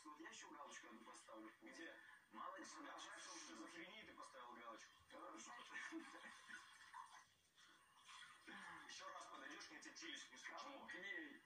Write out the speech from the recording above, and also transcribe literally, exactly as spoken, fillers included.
Вот я еще галочку одну поставлю. Где? Мало ли, что Галочку в шизофрении ты поставил галочку. Хорошо. Еще раз подойдешь, я тебе челюсть не скажу. К ней.